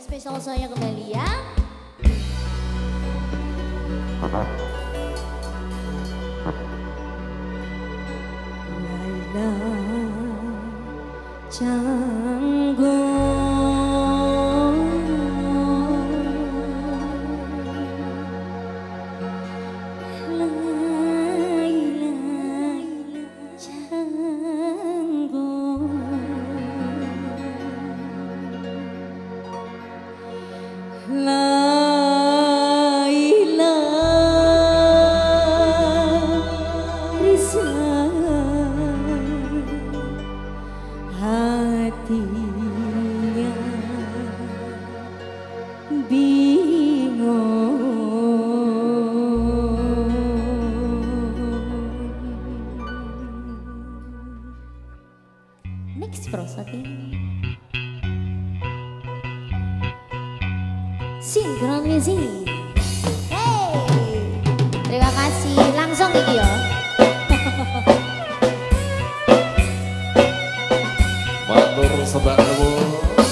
Spesial saya kembali ya. Laila Canggung Laila Canggung Laila Risa hatinya bingung. Next prosati Sinkron Music. Hey, terima kasih langsung iki ya. Matur sebab nuwun.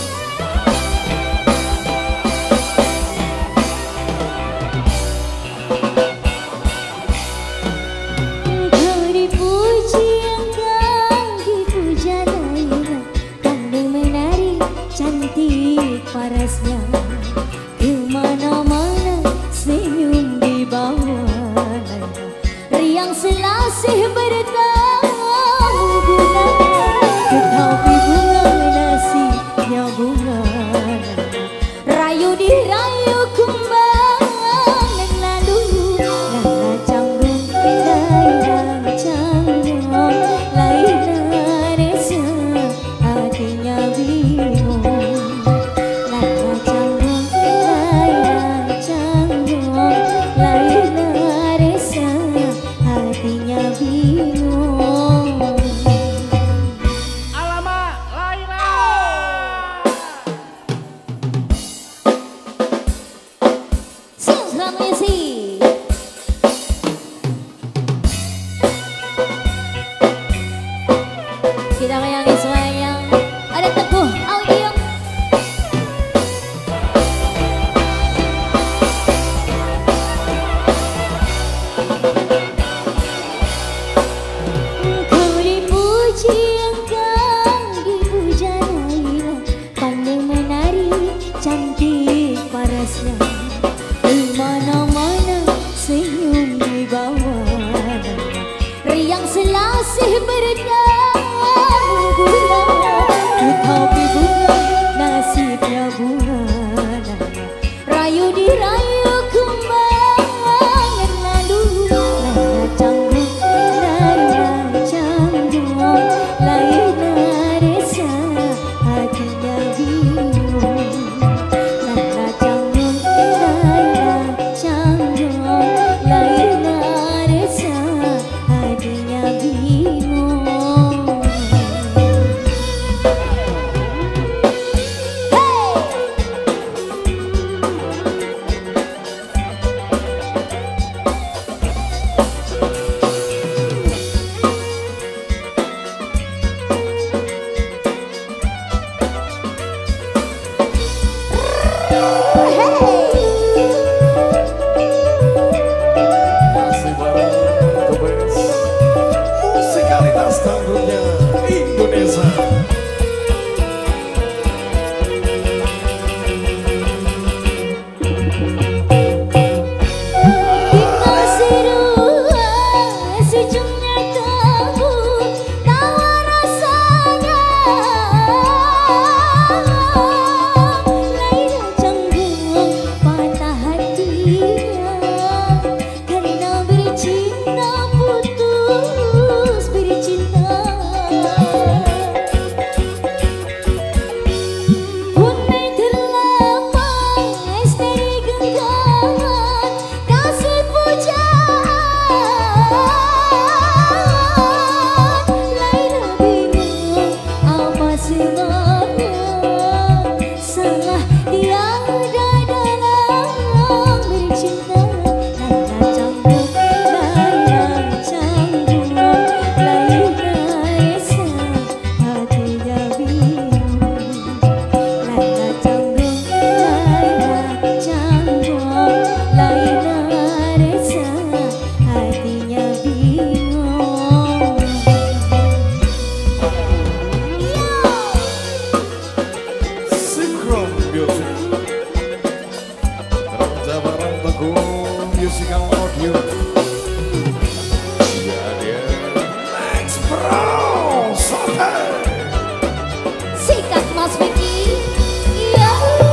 Engkau dipuji, engkau dipuja Laila, pandai menari, cantik parasnya. Kemana-mana senyum di bawah riang selasih bertamu bunga, tetapi bunga nasibnya bunga rayu dirayu kumbang yang lalu. Laila canggung, Laila canggung, Laila resa hatinya bingung. Laila canggung, Laila canggung, Laila resa hatinya bingung. Alamak, Laila. Sinkron Music. Kita kayangi semuanya. Ada Teguh Audio. Engkau dipuji, engkau dipuja Laila, pandai menari, cantik parasnya. Kemana-mana senyum di bawah riang selasih bertamu bunga, tetapi bunga nasibnya bunga rayu dirayu kumbang yang lalu. Laila canggung, Laila canggung, Laila resa hatinya bingung. Laila canggung, Laila canggung, Laila resa hatinya bingung. Hey! Music. Raja Barang Teguh Musical Audio. Ya dia Max Pro Sote. Sikat Mas Vicky. Iya.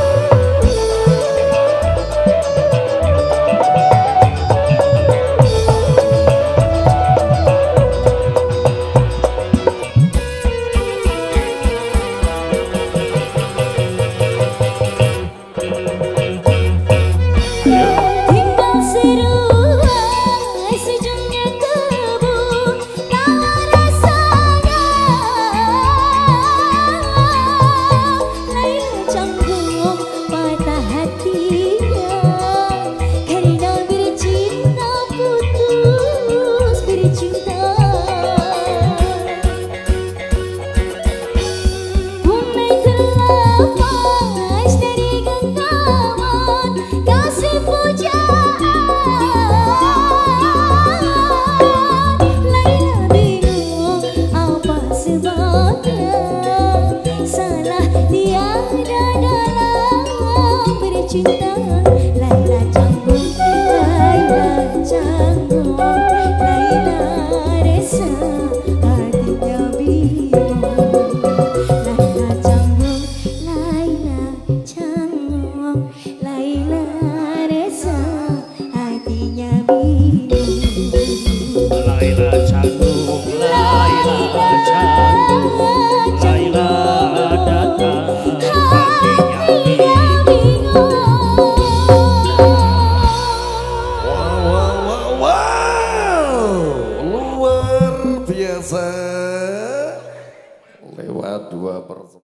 Tinggal seruai sejumnya kebun, tawa rasanya. Laila canggung patah hatinya, karena bercinta putus bercinta. Tunai terlepas dari genggaman kasih pujaan. Laila bingung apa sebabnya, salah tiada dalam bercinta. Laila canggung, Laila canggung, Laila resah hatinya bingung. Laila canggung, Laila canggung, Laila resah hatinya bingung. Laila canggung, Laila canggung, Laila datang hatinya bingung. Wow, wow, wow, wow. Luar biasa. Lewat 2%.